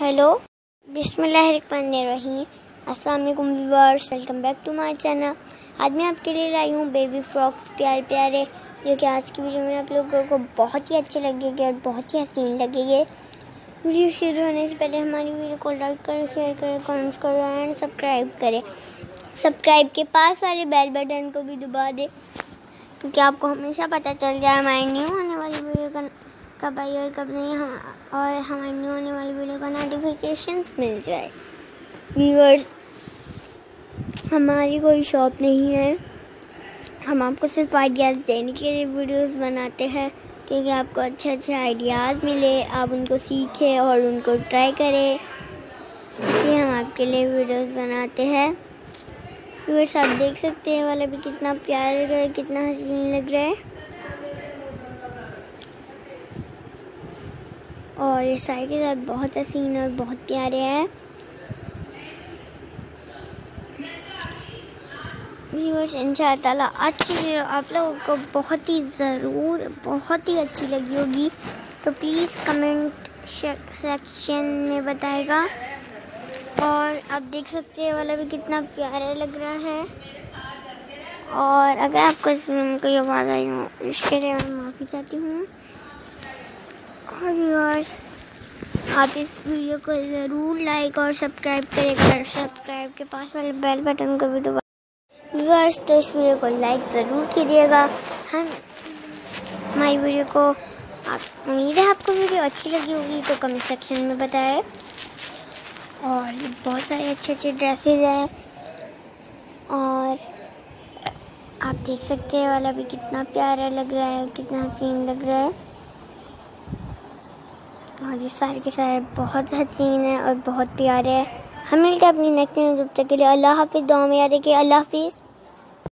Hello, बिस्मिल्लाहिर्रहमानिर्रहीम। अस्सलाम वालेकुम viewers, welcome back to my channel. आज मैं आपके लिए लाई हूँ बेबी फ्रॉक्स प्यारे प्यारे, जो कि आज की वीडियो में आप लोगों को बहुत ही अच्छे लगेंगे और बहुत ही हसीन लगेंगे। वीडियो शुरू होने से पहले हमारी वीडियो को लाइक करें, शेयर करें, कमेंट्स करें एंड सब्सक्राइब करें। सब्सक्राइब के पास वाले बेल बटन को भी दबा दें, क्योंकि आपको हमेशा पता चल जाए हमारी न्यू होने वाली वीडियो का कब आई और कब नहीं, और हमारी न्यू होने वाली वीडियो का नोटिफिकेशंस मिल जाए। व्यूअर्स, हमारी कोई शॉप नहीं है, हम आपको सिर्फ आइडियाज़ देने के लिए वीडियोस बनाते हैं, क्योंकि आपको अच्छे अच्छे आइडियाज़ मिले, आप उनको सीखें और उनको ट्राई करें, इसलिए हम आपके लिए वीडियोस बनाते हैं। व्यूअर्स, आप देख सकते हैं वाला भी कितना प्यारा लग रहा है, कितना हसीन लग रहा है, और ये सारे के साथ बहुत हसीन और बहुत प्यारे हैं। व्यूअर्स, इंशाअल्लाह आज की वीडियो आप लोगों को बहुत ही अच्छी लगी होगी, तो प्लीज़ कमेंट सेक्शन में बताएगा। और आप देख सकते हैं वाला भी कितना प्यारा लग रहा है। और अगर आपको इस वीडियो में कोई आवाज़ आई हो, इसके लिए मैं माफ़ी चाहती हूँ। और व्यूअर्स, आप इस वीडियो को ज़रूर लाइक और सब्सक्राइब करें, सब्सक्राइब के पास वाले बेल बटन को भी दबा। व्यूअर्स, तो इस वीडियो को लाइक ज़रूर कीजिएगा। हमारी वीडियो को उम्मीद है आपको वीडियो अच्छी लगी होगी, तो कमेंट सेक्शन में बताएं। और ये बहुत सारे अच्छे ड्रेसेस हैं, और आप देख सकते हैं वाला भी कितना प्यारा लग रहा है, कितना हसीन लग रहा है। और ये सारे के सारे बहुत हसीन है और बहुत प्यारे हैं। हम मिलकर अपनी नेक्स्ट वीडियो, जब तक के लिए अल्लाह हाफिज़। दुआ में याद रखिए। अल्लाह हाफिज़।